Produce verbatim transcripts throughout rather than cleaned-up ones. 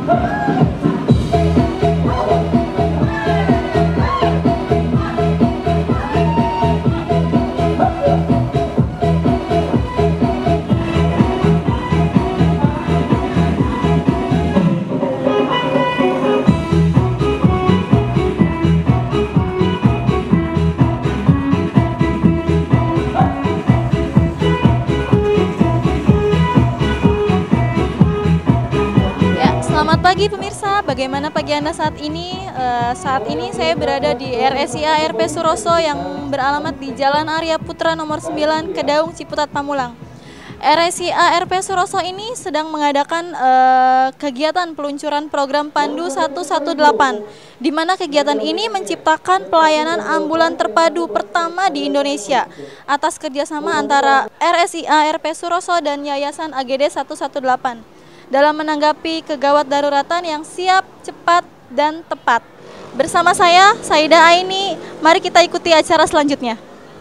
Selamat pagi pemirsa, bagaimana pagi Anda saat ini? Uh, saat ini saya berada di R S I A R P Suroso yang beralamat di Jalan Arya Putra nomor sembilan, Kedaung, Ciputat, Pamulang. R S I A R P Suroso ini sedang mengadakan uh, kegiatan peluncuran program Pandu seratus delapan belas, di mana kegiatan ini menciptakan pelayanan ambulan terpadu pertama di Indonesia atas kerjasama antara R S I A R P Suroso dan Yayasan A G D seratus delapan belas. Dalam menanggapi kegawat daruratan yang siap, cepat, dan tepat. Bersama saya, Saida Aini, mari kita ikuti acara selanjutnya.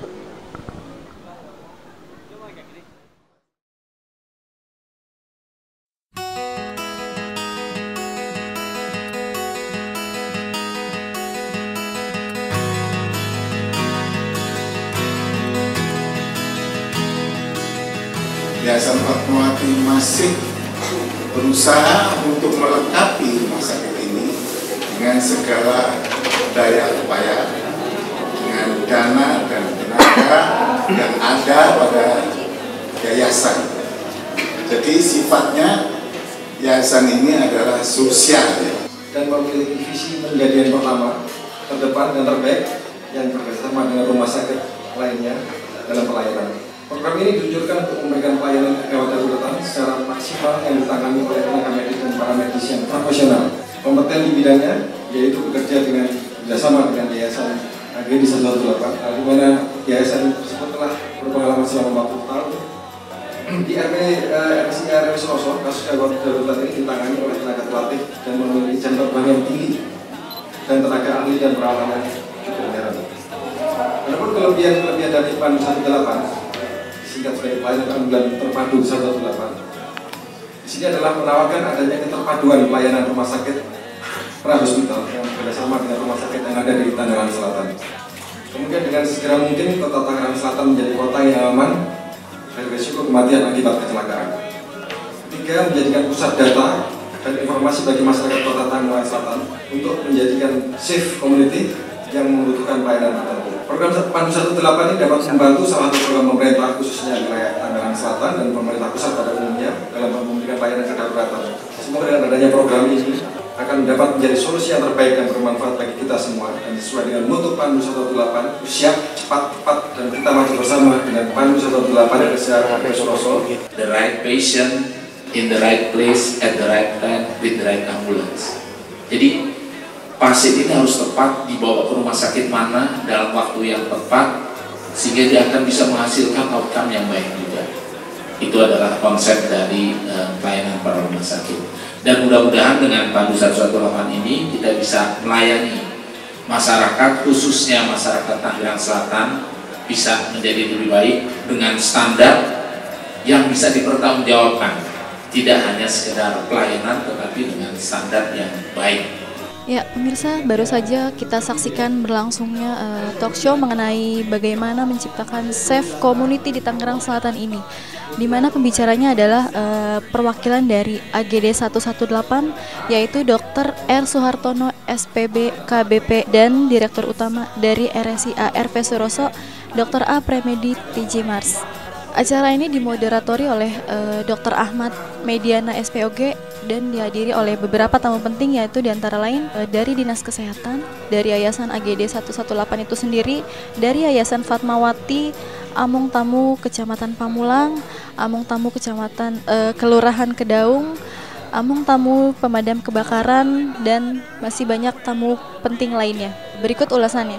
Yayasan Fatmawati masih berusaha untuk melengkapi rumah sakit ini dengan segala daya upaya, dengan dana dan tenaga yang ada pada yayasan. Jadi sifatnya yayasan ini adalah sosial dan memiliki visi menjadi yang pertama, terdepan dan terbaik yang bekerjasama dengan rumah sakit lainnya dalam pelayanan. Program ini diluncurkan untuk memberikan pelayanan kegawat daruratan secara maksimal yang ditangani oleh tenaga medis dan para medis yang profesional, kompeten di bidangnya, yaitu bekerja dengan bekerjasama dengan Yayasan A G D seratus delapan belas, di mana yayasan tersebut telah berpengalaman selama empat puluh tahun. Di R S I A R P Suroso, kasus gawat darurat ini ditangani oleh tenaga terlatih dan memiliki jam terbang yang tinggi dan tenaga ahli dan perawatan yang cukup modern. Adapun kelebihan-kelebihan dari Pandu seratus delapan belas singkat sebagai pelayanan ambulan terpadu seratus delapan belas. Di sini adalah menawarkan adanya keterpaduan pelayanan rumah sakit pra-hospital yang bekerjasama dengan rumah sakit yang ada di Tangerang Selatan. Kemudian dengan segera mungkin kota Tangerang Selatan menjadi kota yang aman dari risiko kematian akibat kecelakaan. Ketiga, menjadikan pusat data dan informasi bagi masyarakat kota Tangerang Selatan untuk menjadikan safe community yang membutuhkan pelayanan tertentu. Program Pandu seratus delapan belas ini dapat membantu salah satu program pemerintah khususnya wilayah Tangerang Selatan dan pemerintah pusat pada umumnya dalam memberikan pelayanan kedaruratan. Semoga dengan adanya program ini akan dapat menjadi solusi yang terbaik dan bermanfaat bagi kita semua dan sesuai dengan mutu Pandu seratus delapan belas, siap, cepat, tepat, dan kita maju bersama dengan Pandu seratus delapan belas R S I A Suroso. The right patient in the right place at the right time with the right ambulance. Jadi pasien ini harus tepat dibawa ke rumah sakit mana dalam waktu yang tepat sehingga dia akan bisa menghasilkan outcome yang baik juga. Itu adalah konsep dari uh, pelayanan para rumah sakit. Dan mudah-mudahan dengan Pandu seratus delapan belas ini kita bisa melayani masyarakat, khususnya masyarakat Tangerang Selatan, bisa menjadi lebih baik dengan standar yang bisa dipertanggungjawabkan. Tidak hanya sekedar pelayanan tetapi dengan standar yang baik. Ya, pemirsa, baru saja kita saksikan berlangsungnya uh, talk show mengenai bagaimana menciptakan safe community di Tangerang Selatan ini, di mana pembicaranya adalah uh, perwakilan dari A G D seratus delapan belas, yaitu Dokter R Suhartono S P B K B P dan Direktur Utama dari R S I A R P Suroso, Dokter A Premedi T J Mars. Acara ini dimoderatori oleh uh, Dokter Ahmad Mediana S P O G dan dihadiri oleh beberapa tamu penting, yaitu diantara lain uh, dari Dinas Kesehatan, dari Yayasan A G D seratus delapan belas itu sendiri, dari Yayasan Fatmawati, Amung Tamu Kecamatan Pamulang, Amung Tamu Kecamatan uh, Kelurahan Kedaung, Amung Tamu Pemadam Kebakaran, dan masih banyak tamu penting lainnya. Berikut ulasannya.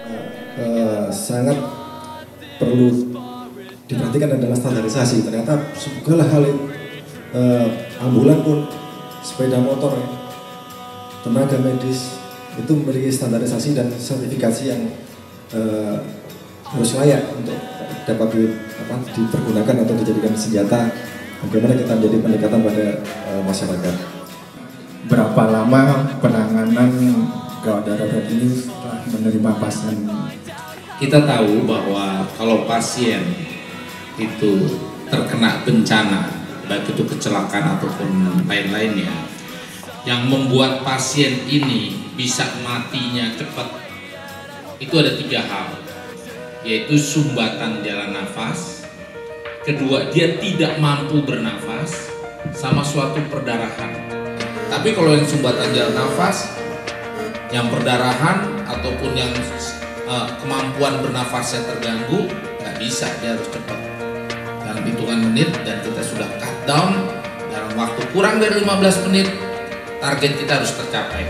Uh, sangat perlu diperhatikan adalah standarisasi. Ternyata segala hal uh, ambulan pun, sepeda motor, tenaga medis itu memiliki standarisasi dan sertifikasi yang uh, harus layak untuk dapat di, apa, dipergunakan atau dijadikan senjata. Bagaimana kita menjadi pendekatan pada uh, masyarakat. berapa lama penanganan gawat darurat ini setelah menerima pasien? Kita tahu bahwa kalau pasien itu terkena bencana, baik itu kecelakaan ataupun lain-lainnya, yang membuat pasien ini bisa matinya cepat, itu ada tiga hal, yaitu sumbatan jalan nafas, kedua dia tidak mampu bernafas, sama suatu perdarahan. Tapi kalau yang sumbatan jalan nafas, yang perdarahan ataupun yang uh, kemampuan bernafasnya terganggu, nggak bisa, dia harus cepat dalam hitungan menit, dan kita sudah cut down dalam waktu kurang dari lima belas menit, target kita harus tercapai.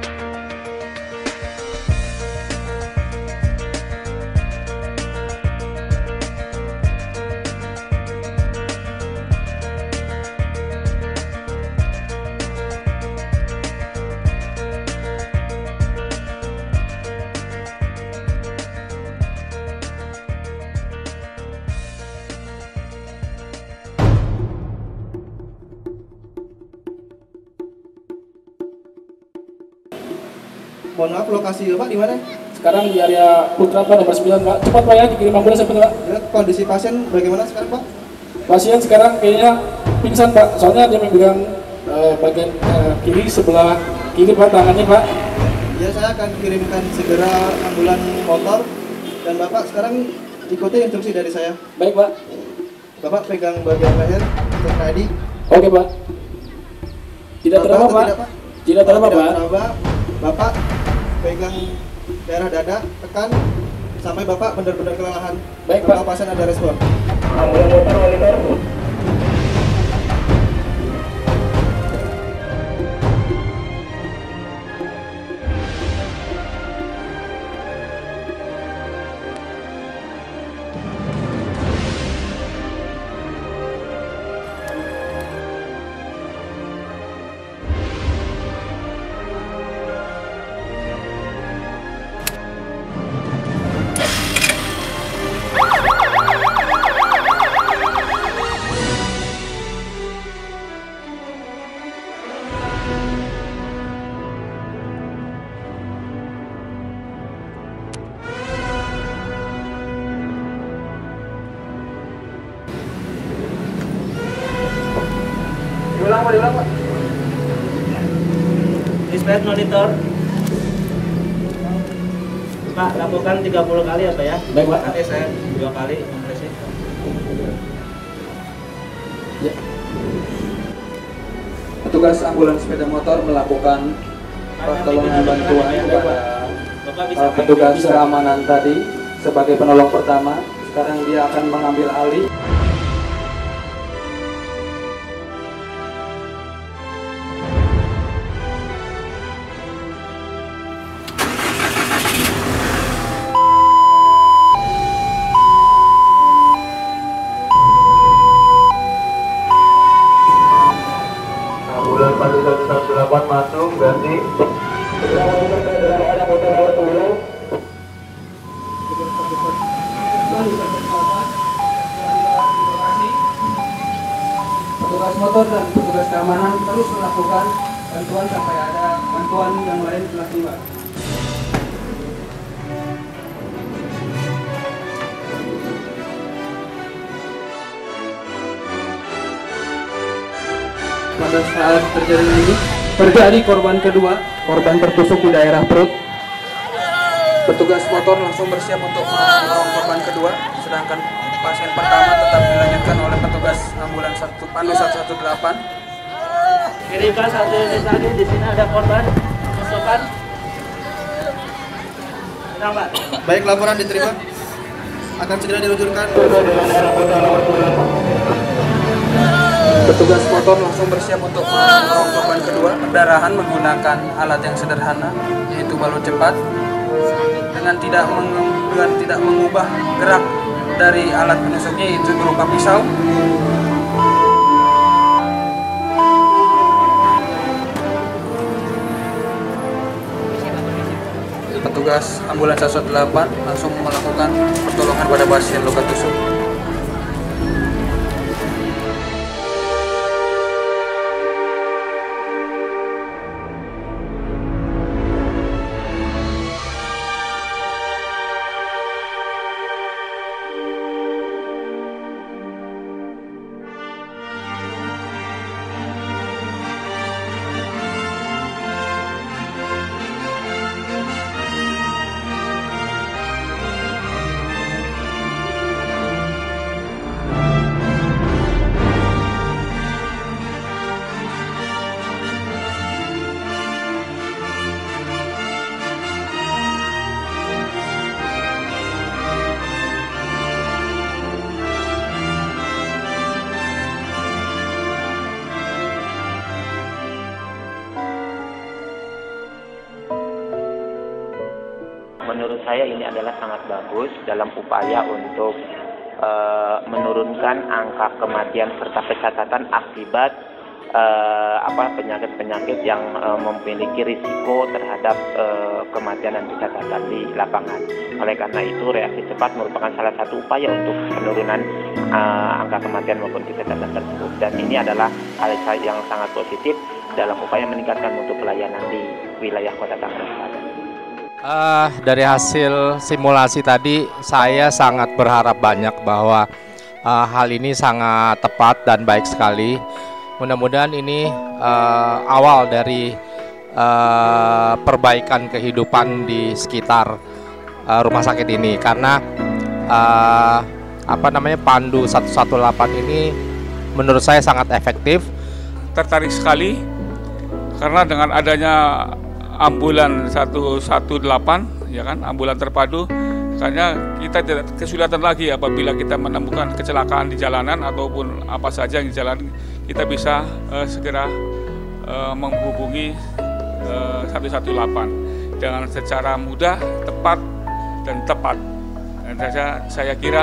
Mohon maaf, lokasi Bapak di mana? Sekarang di area Putra Pak, nomor sembilan Pak. Cepat Pak ya, dikirim ambulans sampai Pak. Ya, kondisi pasien bagaimana sekarang Pak? Pasien sekarang kayaknya pingsan Pak, soalnya dia memegang uh, bagian uh, kiri sebelah kiri Pak, tangannya Pak. Ya, saya akan kirimkan segera ambulan motor, dan Bapak sekarang ikuti instruksi dari saya. Baik Pak. Bapak pegang bagian leher untuk tadi. Oke Pak. Tidak teraba Pak. Tidak, Pak. Tidak teraba Tidak Pak. teraba. Bapak pegang daerah dada, tekan sampai Bapak benar-benar kelelahan. Baik Bapak Pak. pasien ada respon. Ambulan motor monitor. Diulang Pak, diulang Pak. Dispatch monitor. Pak, lakukan tiga puluh kali ya Pak ya? Baik Pak. Nanti saya dua kali kompresi. Ya. Petugas ambulans sepeda motor melakukan pertolongan bantuan kepada Bapak bisa uh, petugas keamanan tadi sebagai penolong pertama. Sekarang dia akan mengambil alih. Ambulans satu satu delapan masuk, ganti. Petugas motor dan petugas keamanan terus melakukan bantuan sampai ada bantuan yang lain telah tiba. Pada saat terjadi ini, terjadi korban kedua, korban tertusuk di daerah perut. Petugas motor langsung bersiap untuk menolong korban kedua, sedangkan pasien pertama tetap dilanjutkan oleh petugas ambulans satu Pandu satu satu delapan. Kirimkan satu unit lagi, di sini ada korban tusukan. Tenang Pak. Baik, laporan diterima. Akan segera diluncurkan. Petugas motor langsung bersiap untuk menolong korban kedua. Perdarahan menggunakan alat yang sederhana, yaitu balut cepat, dengan tidak meng- dengan tidak mengubah gerak dari alat penusuknya, yaitu berupa pisau. Petugas ambulans satu satu delapan langsung melakukan pertolongan pada pasien luka tusuk. saya ini adalah sangat bagus dalam upaya untuk uh, menurunkan angka kematian serta kecacatan akibat uh, apa penyakit-penyakit yang uh, memiliki risiko terhadap uh, kematian dan kecacatan di lapangan. Oleh karena itu, reaksi cepat merupakan salah satu upaya untuk penurunan uh, angka kematian maupun kecacatan tersebut. Dan ini adalah hal yang sangat positif dalam upaya meningkatkan mutu pelayanan di wilayah Kota Tangerang Selatan. Uh, dari hasil simulasi tadi, saya sangat berharap banyak bahwa uh, hal ini sangat tepat dan baik sekali. Mudah-mudahan ini uh, awal dari uh, perbaikan kehidupan di sekitar uh, rumah sakit ini, karena uh, apa namanya pandu seratus delapan belas ini menurut saya sangat efektif. Tertarik sekali karena dengan adanya ambulan seratus delapan belas, ya kan, ambulan terpadu, karena kita tidak kesulitan lagi apabila kita menemukan kecelakaan di jalanan ataupun apa saja yang di jalan, kita bisa uh, segera uh, menghubungi uh, seratus delapan belas dengan secara mudah, tepat dan tepat. Dan saya, saya kira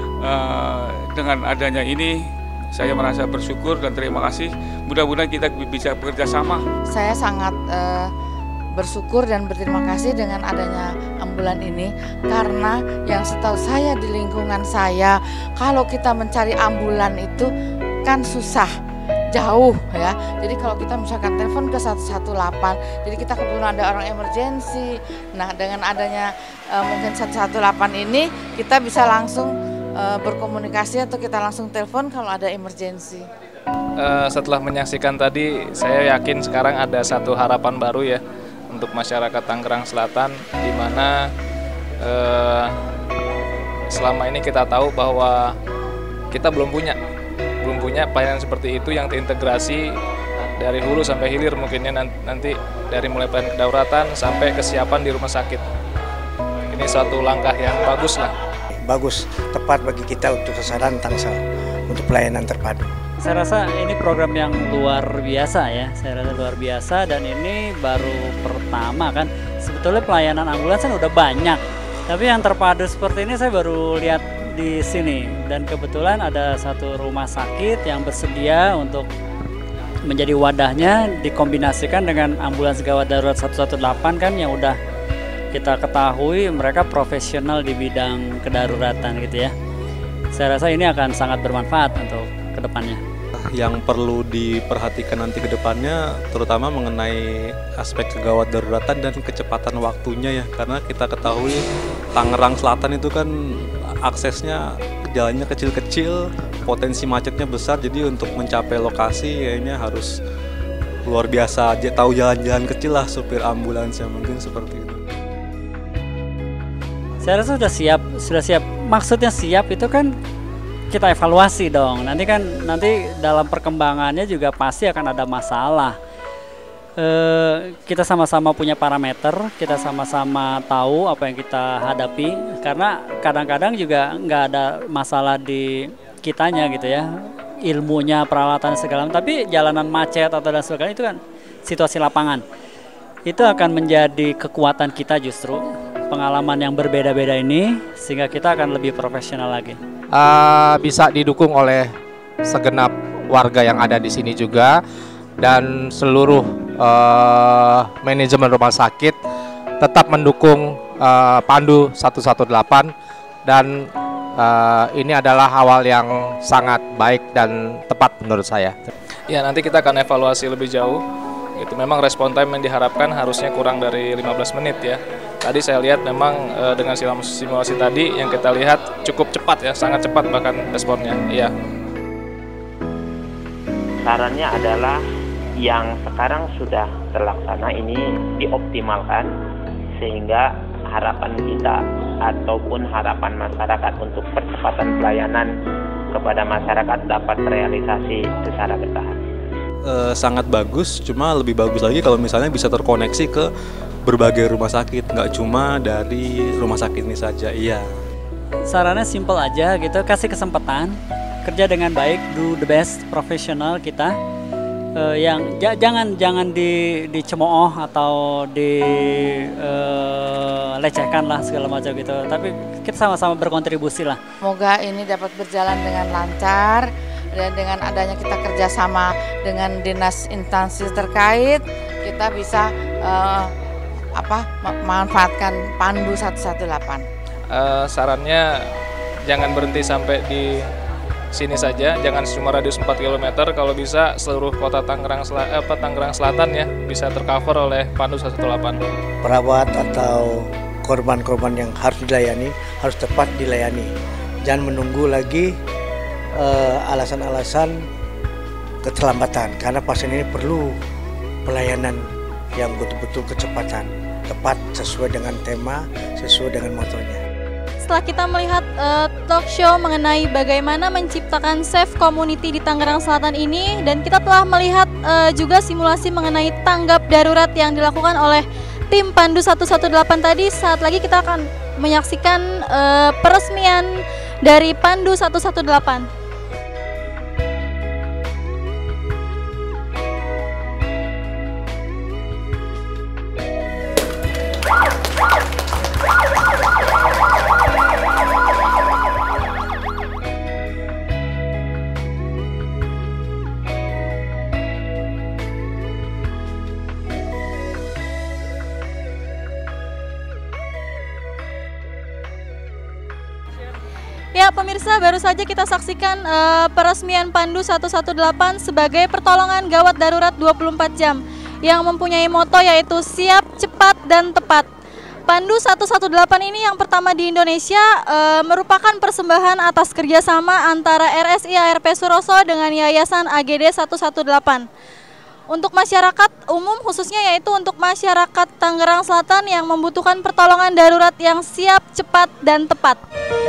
uh, dengan adanya ini saya merasa bersyukur dan terima kasih. Mudah-mudahan kita bisa bekerja sama. Saya sangat uh, bersyukur dan berterima kasih dengan adanya ambulan ini, karena yang setahu saya di lingkungan saya, kalau kita mencari ambulan itu kan susah, jauh ya. Jadi kalau kita misalkan telepon ke seratus delapan belas, jadi kita kebetulan ada orang emergensi. Nah, dengan adanya uh, mungkin seratus delapan belas ini, kita bisa langsung uh, berkomunikasi atau kita langsung telepon kalau ada emergensi. Uh, setelah menyaksikan tadi, saya yakin sekarang ada satu harapan baru ya untuk masyarakat Tangerang Selatan, di mana eh, selama ini kita tahu bahwa kita belum punya belum punya pelayanan seperti itu yang terintegrasi dari hulu sampai hilir, mungkinnya nanti dari mulai pelayanan kedaruratan sampai kesiapan di rumah sakit. Ini suatu langkah yang bagus lah. Bagus, tepat bagi kita untuk sasaran Tangsel untuk pelayanan terpadu. Saya rasa ini program yang luar biasa ya, saya rasa luar biasa, dan ini baru pertama kan. Sebetulnya pelayanan ambulans kan udah banyak, tapi yang terpadu seperti ini saya baru lihat di sini. Dan kebetulan ada satu rumah sakit yang bersedia untuk menjadi wadahnya, dikombinasikan dengan ambulans gawat darurat seratus delapan belas kan, yang udah kita ketahui mereka profesional di bidang kedaruratan gitu ya. Saya rasa ini akan sangat bermanfaat untuk kedepannya. Yang perlu diperhatikan nanti ke depannya terutama mengenai aspek kegawat daruratan dan kecepatan waktunya ya, karena kita ketahui Tangerang Selatan itu kan aksesnya jalannya kecil-kecil, potensi macetnya besar, jadi untuk mencapai lokasi kayaknya harus luar biasa aja, tahu jalan-jalan kecil lah supir ambulans yang mungkin seperti itu. Saya rasa sudah siap, sudah siap. Maksudnya siap itu kan kita evaluasi dong. Nanti kan nanti dalam perkembangannya juga pasti akan ada masalah. E, kita sama-sama punya parameter, kita sama-sama tahu apa yang kita hadapi. Karena kadang-kadang juga nggak ada masalah di kitanya gitu ya, ilmunya, peralatan segala. Tapi jalanan macet atau dan sebagainya itu kan situasi lapangan. Itu akan menjadi kekuatan kita justru. Pengalaman yang berbeda-beda ini sehingga kita akan lebih profesional lagi. Uh, bisa didukung oleh segenap warga yang ada di sini juga, dan seluruh uh, manajemen rumah sakit tetap mendukung uh, Pandu seratus delapan belas, dan uh, ini adalah awal yang sangat baik dan tepat menurut saya. Ya, nanti kita akan evaluasi lebih jauh. Itu memang respon time yang diharapkan harusnya kurang dari lima belas menit ya. Tadi saya lihat memang e, dengan simulasi tadi yang kita lihat cukup cepat ya, sangat cepat bahkan responnya. Iya. Sarannya adalah yang sekarang sudah terlaksana ini dioptimalkan sehingga harapan kita ataupun harapan masyarakat untuk percepatan pelayanan kepada masyarakat dapat terrealisasi secara bertahap. E, sangat bagus, cuma lebih bagus lagi kalau misalnya bisa terkoneksi ke berbagai rumah sakit, nggak cuma dari rumah sakit ini saja. Iya. Sarannya simple aja gitu, kasih kesempatan, kerja dengan baik, do the best, profesional kita. uh, yang j- jangan jangan di dicemooh atau di uh, lecehkan lah segala macam gitu. Tapi kita sama-sama berkontribusi lah. Semoga ini dapat berjalan dengan lancar dan dengan adanya kita kerjasama dengan dinas instansi terkait, kita bisa uh, apa memanfaatkan Pandu seratus delapan belas. Uh, sarannya jangan berhenti sampai di sini saja, jangan cuma radius empat kilometer, kalau bisa seluruh kota Tangerang Sel- eh, Tangerang Selatan ya bisa tercover oleh Pandu seratus delapan belas. Perawat atau korban-korban yang harus dilayani harus tepat dilayani. Jangan menunggu lagi uh, alasan-alasan keterlambatan, karena pasien ini perlu pelayanan yang betul-betul kecepatan, tepat sesuai dengan tema, sesuai dengan motonya. Setelah kita melihat uh, talk show mengenai bagaimana menciptakan safe community di Tangerang Selatan ini, dan kita telah melihat uh, juga simulasi mengenai tanggap darurat yang dilakukan oleh tim Pandu seratus delapan belas tadi, saat lagi kita akan menyaksikan uh, peresmian dari Pandu seratus delapan belas. Ya pemirsa, baru saja kita saksikan uh, peresmian Pandu seratus delapan belas sebagai pertolongan gawat darurat dua puluh empat jam yang mempunyai moto yaitu siap, cepat, dan tepat. Pandu seratus delapan belas ini yang pertama di Indonesia uh, merupakan persembahan atas kerjasama antara R S I A R P Suroso dengan Yayasan A G D seratus delapan belas. Untuk masyarakat umum khususnya, yaitu untuk masyarakat Tangerang Selatan yang membutuhkan pertolongan darurat yang siap, cepat, dan tepat.